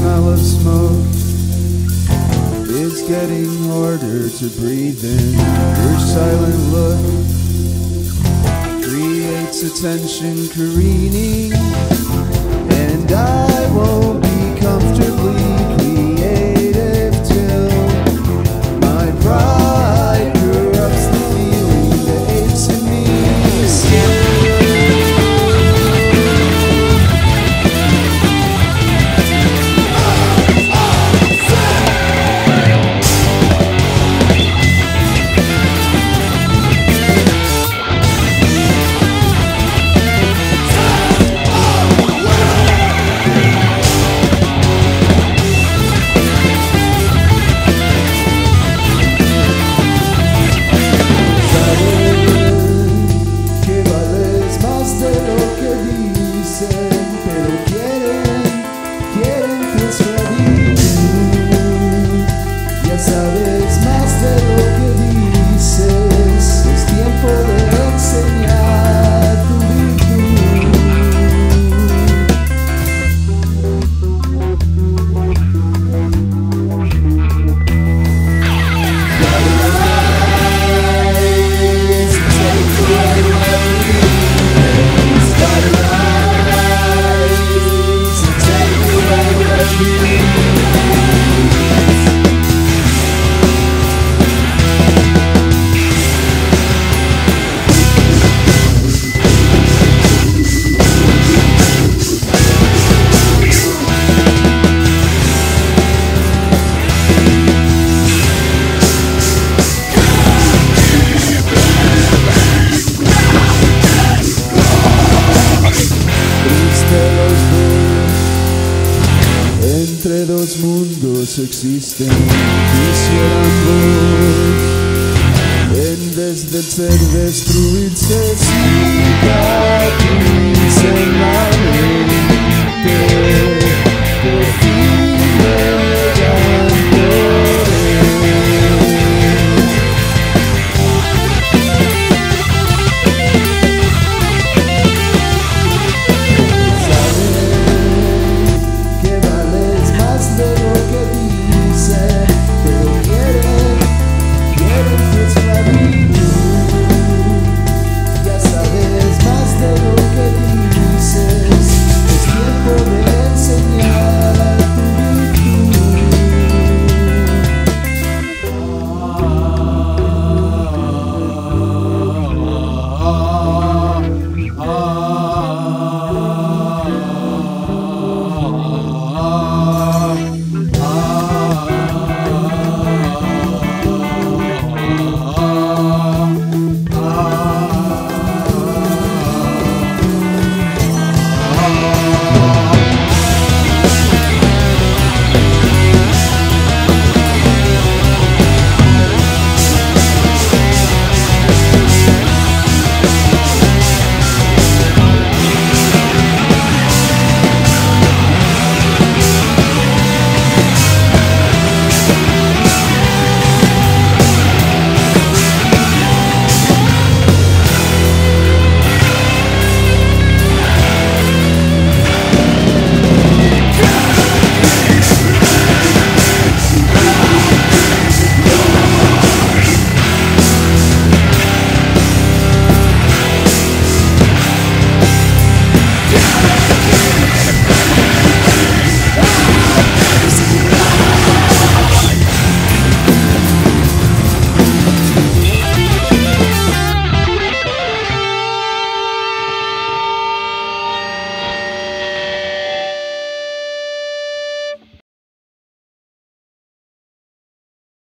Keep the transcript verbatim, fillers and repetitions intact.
smell of smoke. It's getting harder to breathe in. Your silent look creates a tension careening, and I won't be comfortably creative till my pride corrupts the feeling that aches in me. Entre dos mundos existen, quisieran dos, en vez de ser destruirse, cicatricen más.